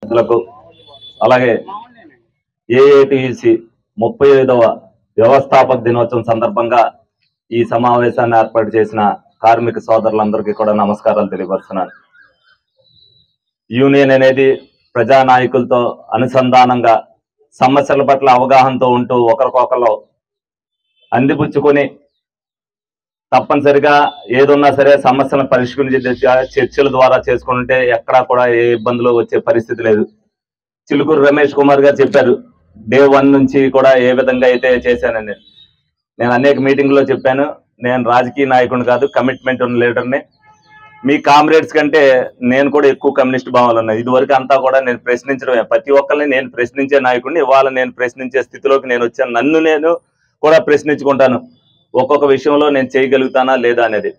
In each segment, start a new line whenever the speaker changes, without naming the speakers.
పెద్దలకు అలాగే ఏఐటియుసి 35వ వ్యవస్థాపక దినోత్సవం సందర్భంగా ఈ సమావేశాన్ని ఏర్పాటు చేసిన కార్మిక సోదరులందరికీ కూడా నమస్కారాలు తెలియపరుస్తున్నాను. యూనియన్ అనేది ప్రజానాయకులతో అనుసంధానంగా సమస్యల పట్ల అవగాహనతో ఉంటూ ఒకరికొకరు అందిపుచ్చుకొని తప్పనిసరిగా ఏదున్నా సరే సమస్యలను పరిష్కరించే చర్చల ద్వారా చేసుకుంటే ఎక్కడా కూడా ఏ ఇబ్బందులు వచ్చే పరిస్థితి లేదు. చిలుకూరు రమేష్ కుమార్ గారు చెప్పారు, డే 1 నుంచి కూడా ఏ విధంగా అయితే చేశానని. నేను అనేక మీటింగ్లో చెప్పాను, నేను రాజకీయ నాయకుడిని కాదు, కమిట్మెంట్ ఉన్న లీడర్ని. మీ కామ్రేడ్స్ కంటే నేను కూడా ఎక్కువ కమ్యూనిస్ట్ భావాలు ఉన్నాయి. ఇదివరకు అంతా కూడా నేను ప్రశ్నించడమే, ప్రతి ఒక్కరిని నేను ప్రశ్నించే నాయకుడిని. ఇవాళ నేను ప్రశ్నించే స్థితిలోకి నేను వచ్చాను. నన్ను నేను కూడా ప్రశ్నించుకుంటాను, ఒక్కొక్క విషయంలో నేను చేయగలుగుతానా లేదా అనేది.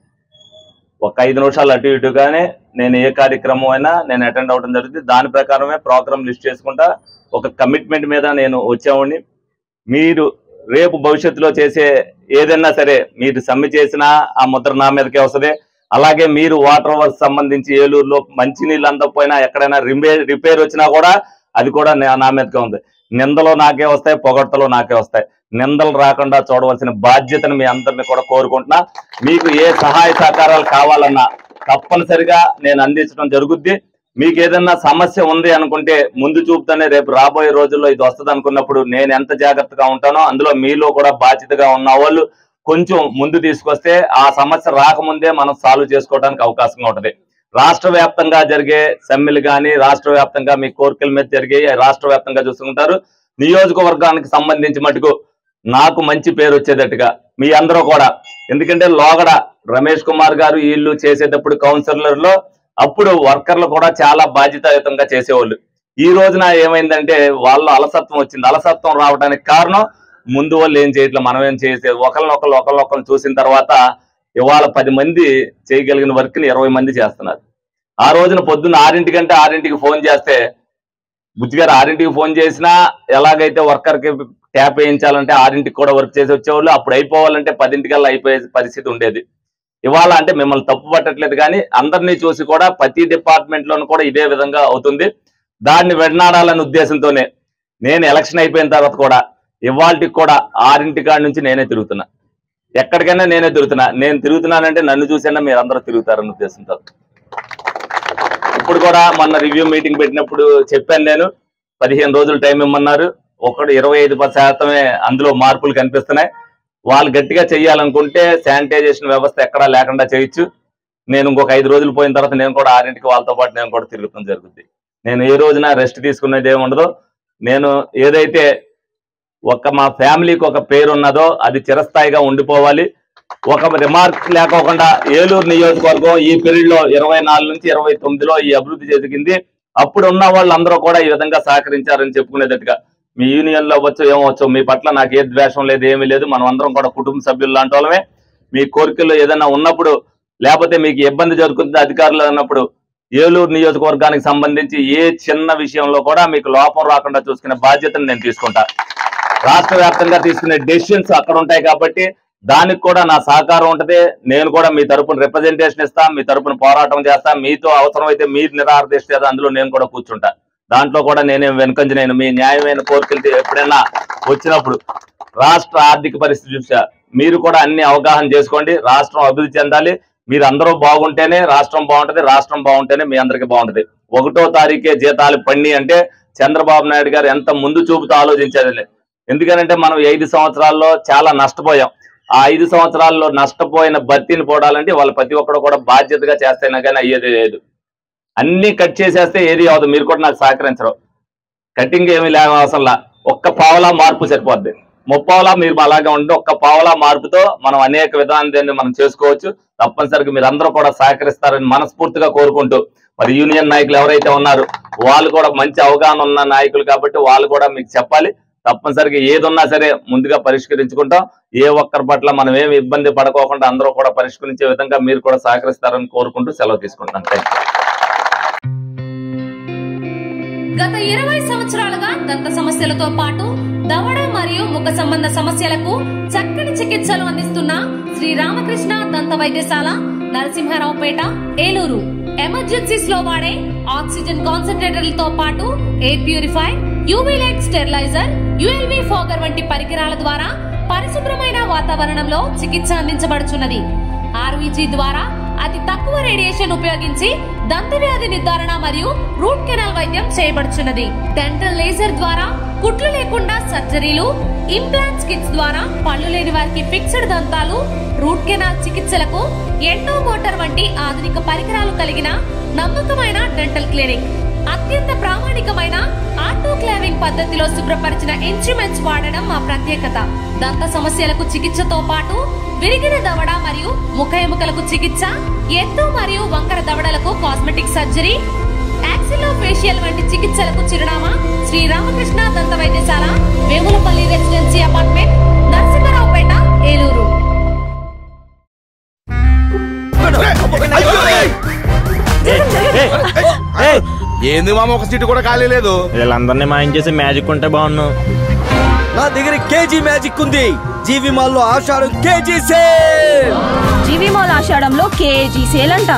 ఒక 5 నిమిషాలు అటు ఇటుగానే నేను ఏ కార్యక్రమం అయినా నేను అటెండ్ అవ్వడం జరుగుతుంది. దాని ప్రకారమే ప్రోగ్రామ్ లిస్ట్ చేసుకుంటా ఒక కమిట్మెంట్ మీద నేను వచ్చేవాడిని. మీరు రేపు భవిష్యత్తులో చేసే ఏదైనా సరే మీరు సమ్మె చేసినా ఆ ముద్ర నా మీదకే వస్తుంది. అలాగే మీరు వాటర్ వర్క్ సంబంధించి ఏలూరులో మంచినీళ్ళు అందకపోయినా ఎక్కడైనా రిపేర్ వచ్చినా కూడా అది కూడా నా మీదకే ఉంది. నిందలు నాకే వస్తాయి, పొగడ్తలు నాకే వస్తాయి. నిందలు రాకుండా చూడవలసిన బాధ్యతను మీ అందరినీ కూడా కోరుకుంటున్నా. మీకు ఏ సహాయ సహకారాలు కావాలన్నా తప్పనిసరిగా నేను అందించడం జరుగుద్ది. మీకు ఏదన్నా సమస్య ఉంది అనుకుంటే ముందు చూపుతానే రేపు రాబోయే రోజుల్లో ఇది వస్తుంది అనుకున్నప్పుడు నేను ఎంత జాగ్రత్తగా ఉంటానో అందులో మీలో కూడా బాధ్యతగా ఉన్న వాళ్ళు కొంచెం ముందు తీసుకొస్తే ఆ సమస్య రాకముందే మనం సాల్వ్ చేసుకోవడానికి అవకాశంగా ఉంటుంది. రాష్ట్ర వ్యాప్తంగా జరిగే సమ్మెలు కానీ రాష్ట్ర వ్యాప్తంగా మీ కోరికల మీద జరిగే రాష్ట్ర వ్యాప్తంగా చూసుకుంటారు. నియోజకవర్గానికి సంబంధించి మటుకు నాకు మంచి పేరు వచ్చేటట్టుగా మీ అందరూ కూడా, ఎందుకంటే లోగడ రమేష్ కుమార్ గారు వీళ్ళు చేసేటప్పుడు కౌన్సిలర్లో అప్పుడు వర్కర్లు కూడా చాలా బాధ్యతాయుతంగా చేసేవాళ్ళు. ఈ రోజున ఏమైందంటే వాళ్ళ అలసత్వం వచ్చింది. అలసత్వం రావడానికి కారణం ముందు వాళ్ళు ఏం చేయట్లేదు, మనం ఏం చేసే ఒకరినొకరు చూసిన తర్వాత ఇవాళ 10 మంది చేయగలిగిన వర్క్ని 20 మంది చేస్తున్నారు. ఆ రోజున పొద్దున్న 6కి ఫోన్ చేస్తే బుజ్జిగారు 6కి ఫోన్ చేసినా ఎలాగైతే వర్కర్కి ట్యాప్ వేయించాలంటే 6కి కూడా వర్క్ చేసి వచ్చేవాళ్ళు. అప్పుడు అయిపోవాలంటే 10కల్లా అయిపోయే పరిస్థితి ఉండేది. ఇవాళ అంటే మిమ్మల్ని తప్పు పట్టట్లేదు కానీ అందరినీ చూసి కూడా ప్రతి డిపార్ట్మెంట్లోనూ కూడా ఇదే విధంగా అవుతుంది. దాన్ని వెడనాడాలనే ఉద్దేశంతోనే నేను ఎలక్షన్ అయిపోయిన తర్వాత కూడా ఇవాళకి కూడా 6 కాడి నుంచి నేనే తిరుగుతున్నా. ఎక్కడికైనా నేనే తిరుగుతున్నా. నేను తిరుగుతున్నానంటే నన్ను చూసైనా మీరు అందరూ తిరుగుతారన్న ఉద్దేశంతో ఇప్పుడు కూడా మొన్న రివ్యూ మీటింగ్ పెట్టినప్పుడు చెప్పాను, నేను 15 రోజులు టైం ఇమ్మన్నారు. 25% అందులో మార్పులు కనిపిస్తున్నాయి. వాళ్ళు గట్టిగా చేయాలనుకుంటే శానిటైజేషన్ వ్యవస్థ ఎక్కడా లేకుండా చేయొచ్చు. నేను ఇంకొక 5 రోజులు పోయిన తర్వాత నేను కూడా 6కి వాళ్ళతో పాటు నేను కూడా తిరుగుతాం జరుగుతుంది. నేను ఏ రోజున రెస్ట్ తీసుకునేది ఏమి ఉండదు. నేను ఏదైతే మా ఫ్యామిలీకి ఒక పేరు ఉన్నదో అది చిరస్థాయిగా ఉండిపోవాలి. ఒక రిమార్క్ లేకోకుండా ఏలూరు నియోజకవర్గం ఈ పీరియడ్లో 24 నుంచి 29లో ఈ అభివృద్ధి జరిగింది. అప్పుడు ఉన్న వాళ్ళందరూ కూడా ఈ విధంగా సహకరించారని చెప్పుకునేటట్టుగా మీ యూనియన్లో అవ్వచ్చు ఏమవచ్చు, మీ పట్ల నాకు ఏ ద్వేషం లేదు, ఏమీ లేదు. మనం అందరం కూడా కుటుంబ సభ్యులు లాంటి వాళ్ళమే. మీ కోరికల్లో ఏదైనా ఉన్నప్పుడు లేకపోతే మీకు ఇబ్బంది జరుగుతుంది అధికారులు అన్నప్పుడు ఏలూరు నియోజకవర్గానికి సంబంధించి ఏ చిన్న విషయంలో కూడా మీకు లోపం రాకుండా చూసుకునే బాధ్యతను నేను తీసుకుంటా. రాష్ట్ర వ్యాప్తంగా తీసుకునే డెసిషన్స్ అక్కడ ఉంటాయి కాబట్టి దానికి కూడా నా సహకారం ఉంటుంది. నేను కూడా మీ తరపున రిప్రజెంటేషన్ ఇస్తా, మీ తరపున పోరాటం చేస్తా. మీతో అవసరమైతే మీరు నిరాదరిస్తే అందులో నేను కూడా కూర్చుంటా. దాంట్లో కూడా నేనేం వెనుకంజ. నేను మీ న్యాయమైన కోరికలు ఎప్పుడైనా వచ్చినప్పుడు రాష్ట్ర ఆర్థిక పరిస్థితి చూసా మీరు కూడా అన్ని అవగాహన చేసుకోండి. రాష్ట్రం అభివృద్ధి చెందాలి. మీరు అందరూ బాగుంటేనే రాష్ట్రం బాగుంటుంది, రాష్ట్రం బాగుంటేనే మీ అందరికీ బాగుంటుంది. 1వ తారీఖే జీతాలు పడి అంటే చంద్రబాబు నాయుడు గారు ఎంత ముందు చూపుతూ ఆలోచించారు. ఎందుకనంటే మనం 5 సంవత్సరాల్లో చాలా నష్టపోయాం. ఆ 5 సంవత్సరాల్లో నష్టపోయిన భర్తీని పోడాలంటే వాళ్ళు ప్రతి ఒక్కరు కూడా బాధ్యతగా చేస్తేనే కానీ అయ్యేది లేదు. అన్ని కట్ చేసేస్తే ఏది అవదు. మీరు కూడా నాకు సహకరించరు. కటింగ్ ఏమీ లేని అవసరంలా, ఒక్క పావలా మార్పు సరిపోద్ది. 30 మీరు అలాగే ఉంటే ఒక్క పావలా మార్పుతో మనం అనేక విధానాన్ని మనం చేసుకోవచ్చు. తప్పనిసరిగా మీరు అందరూ కూడా సహకరిస్తారని మనస్ఫూర్తిగా కోరుకుంటూ, మరి యూనియన్ నాయకులు ఎవరైతే ఉన్నారో వాళ్ళు కూడా మంచి అవగాహన ఉన్న నాయకులు కాబట్టి వాళ్ళు కూడా మీకు చెప్పాలి. తప్పనిసరిగా ఏదున్నా సరే ముందుగా పరిష్కరించుకుంటాం. ఏ ఒక్కరి పట్ల మనం ఏమి ఇబ్బంది పడుకోకుండా అందరూ కూడా పరిష్కరించే విధంగా మీరు కూడా సహకరిస్తారని కోరుకుంటూ సెలవు తీసుకుంటాను.
గత 20 సంవత్సరాలుగా దంత సమస్యలతో పాటు దవడ మరియు ముఖ సంబంధ సమస్యలకు చక్కని చికిత్సలు అందిస్తున్న శ్రీ రామకృష్ణ దంత వైద్యశాల, నరసింహారావుపేట, ఏలూరు. ఎమర్జెన్సీస్ లో వాడే ఆక్సిజన్ కాన్సంట్రేటర్లతో పాటు air purifier, UV light steriliser, ULV fogger వంటి పరికరాల ద్వారా పరిశుభ్రమైన వాతావరణంలో చికిత్స అందించబడుచున్నది. ఆర్వీజీ ద్వారా అతి తక్కువ రేడియేషన్ ఉపయోగించి దంతవ్యాధి నిర్ధారణ మరియు రూట్ కెనాల్ వైద్యం చేయబడుచున్నది. డెంటల్ లేజర్ ద్వారా కుట్లు లేకుండా సర్జరీలు, ఇంప్లాంట్స్ కిట్స్ ద్వారా పళ్ళు లేని వారికి ఫిక్స్డ్ దంతాలు, రూట్ కెనాల్ చికిత్సలకు ఎండో మోటార్ వంటి ఆధునిక పరికరాలు కలిగిన నమ్మకమైన డెంటల్ క్లినిక్. అత్యంత ప్రామాణికమైన ఆటోక్లావింగ్ పద్ధతిలో శుభ్రపరిచిన ఇన్స్ట్రుమెంట్స్ వాడడం మా ప్రత్యేకత. దంత సమస్యలకు చికిత్సతో పాటు విరిగిన దవడ మరియు ముఖ ఎముకలకు చికిత్స, ఎత్తు మరియు వంకర దవడలకు కాస్మెటిక్ సర్జరీ, యాక్సిలోఫేషియల్ వంటి చికిత్సలకు చిరునామా శ్రీ రామకృష్ణ దంత వైద్యశాల, వేములపల్లి రెసిడెన్సీ అపార్ట్మెంట్, నరసింహరావుపేట, ఏలూరు.
ఏంది మామ, ఒక సీటు కూడా ఖాళీ లేదు.
వీళ్ళందరినీ మాయం చేసి మ్యాజిక్ ఉంటే బాగున్నావు.
నా దగ్గర కేజీ మ్యాజిక్ ఉంది. జీవి మాల్ లో Ashadham KG sale.
GV mall ఆషాఢంలో కేజీ సేల్ అంట.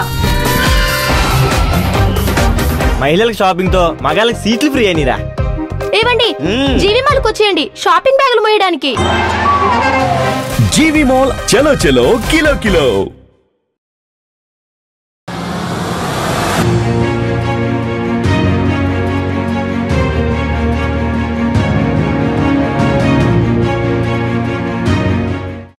మహిళలకు షాపింగ్ తో మగాళ్ళకి సీట్లు ఫ్రీ అయినరా.
ఏవండి, జీవి మాల్ కు వచ్చేయండి షాపింగ్ బ్యాగులు మోయడానికి.
జీవి మాల్ చలో చలో కిలో కిలో.